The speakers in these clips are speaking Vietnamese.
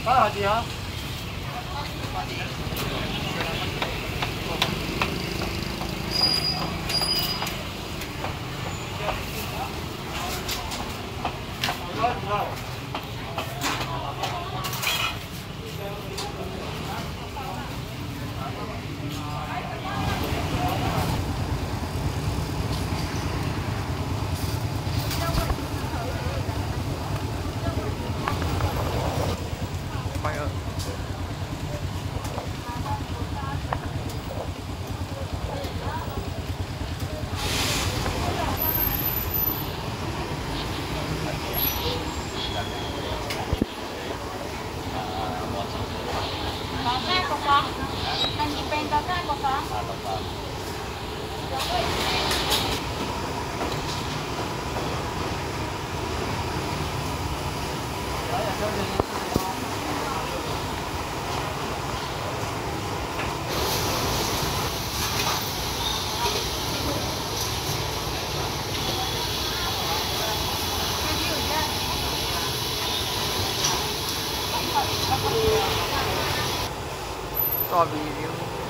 八号几啊？ Có video.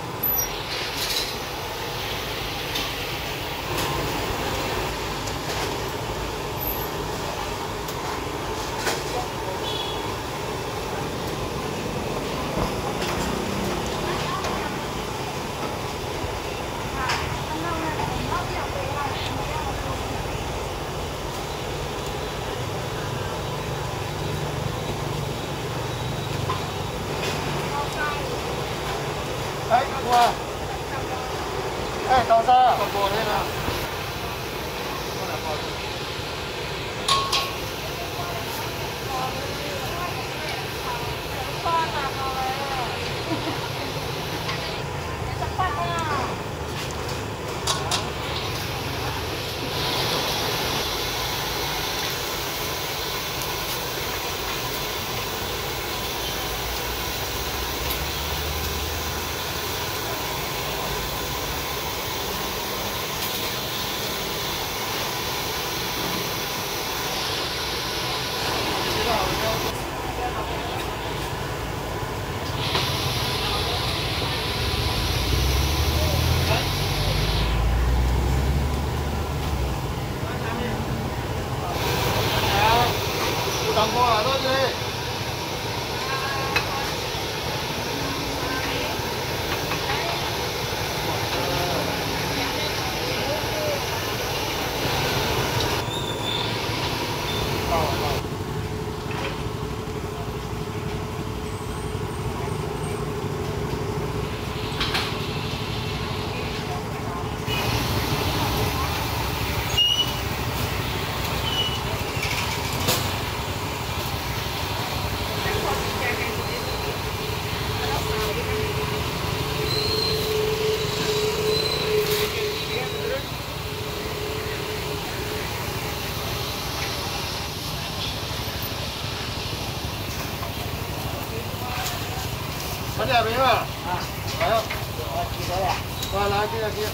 Đấy, các qua. Ê, tao ra. Còn bò đây nào. Đồng bò ở đâu đi? Có đẹp đấy mà. Phải không? Qua lá kia kia.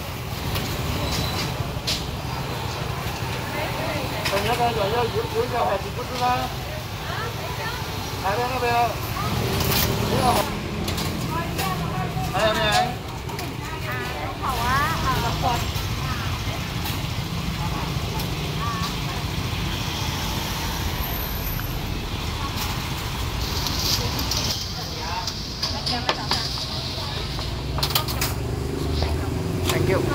Còn nhớ cái rồi dưới cho họ chỉ chút ra. Hai bên nó về. Hai em này. Khẩu á, gặp quật. Thank you.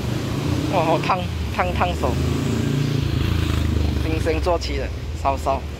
Wow, 烫手，星星做起的，烧烧。